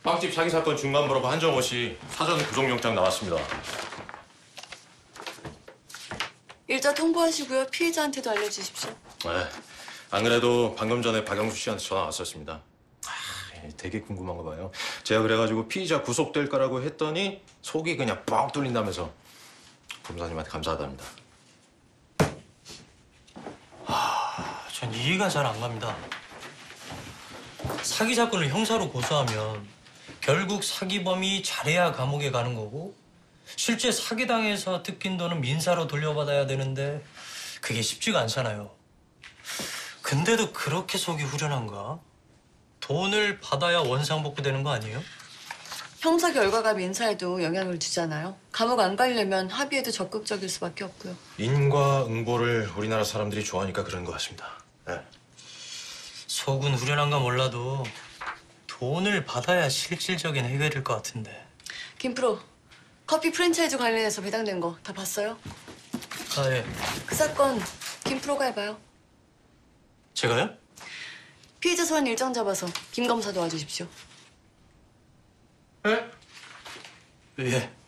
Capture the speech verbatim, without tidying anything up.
빵집 사기 사건 중간부로 한정호 씨 사전 구속영장 나왔습니다. 일자 통보하시고요. 피해자한테도 알려주십시오. 네. 안 그래도 방금 전에 박영수 씨한테 전화 왔었습니다. 아, 되게 궁금한 거 봐요. 제가 그래가지고 피의자 구속될 거라고 했더니 속이 그냥 뻥 뚫린다면서 검사님한테 감사하답니다. 아, 전 이해가 잘 안 갑니다. 사기 사건을 형사로 고소하면 결국 사기범이 잘해야 감옥에 가는 거고 실제 사기당해서 뜯긴 돈은 민사로 돌려받아야 되는데 그게 쉽지가 않잖아요. 근데도 그렇게 속이 후련한가? 돈을 받아야 원상복구되는 거 아니에요? 형사 결과가 민사에도 영향을 주잖아요. 감옥 안 가려면 합의에도 적극적일 수밖에 없고요. 인과응보를 우리나라 사람들이 좋아하니까 그런 것 같습니다. 네. 속은 후련한가 몰라도 돈을 받아야 실질적인 해결일 것 같은데. 김프로, 커피 프랜차이즈 관련해서 배당된 거 다 봤어요? 아, 예. 그 사건 김프로가 해봐요. 제가요? 피해자 소환 일정 잡아서 김 검사 도와주십시오. 네? 예.